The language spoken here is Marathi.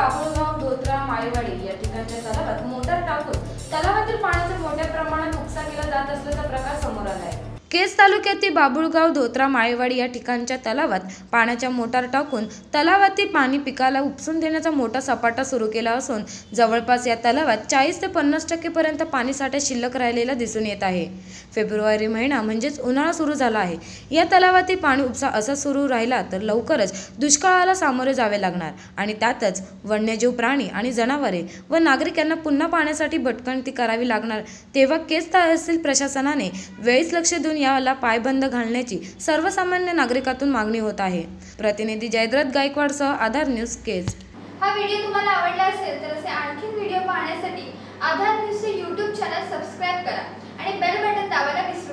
बाबुळगाव, धोत्रा, माळेवाडी या ठिकाणच्या तलावात मोटार टाकून तलावातील पाण्याचा मोठ्या प्रमाणात उपसा केला जात असल्याचा प्रकार समोर आला आहे। केज तालुक्यातील बाबुळगाव, धोत्रा, माळेवाडी या ठिकाणच्या तलावात पाण्याच्या मोटार टाकून तलावातील पाणी पिकाला उपसून देण्याचा मोठा सपाटा सुरू केला असून जवळपास या तलावात 40 ते 50% पर्यंत पाणीसाठा शिल्लक राहिलेला दिसून येत आहे। फेब्रुवारी महिना म्हणजेच उन्हाळा सुरू झाला आहे। या तलावातील पाणी उपसा असा सुरू राहिला तर लवकरच दुष्काळाला सामोरे जावे लागणार आणि त्यातच वन्यजीव प्राणी आणि जनावरे व नागरिकांना पुन्हा पाण्यासाठी भटकंती करावी लागणार। तेव्हा केज तहसील प्रशासनाने वेळीच लक्ष देऊन याला पायबंद घालण्याची सर्वसामान्य नागरिकातून मागणी होत आहे। प्रतिनिधी जयद्रथ गायकवाड सह आधार न्यूज केज। हा व्हिडिओ तुम्हाला आवडला असेल तर असे आणखी व्हिडिओ पाहण्यासाठी आधार न्यूजचे YouTube चॅनल सबस्क्राइब करा आणि बेल बटन दाबायला विसरू नका।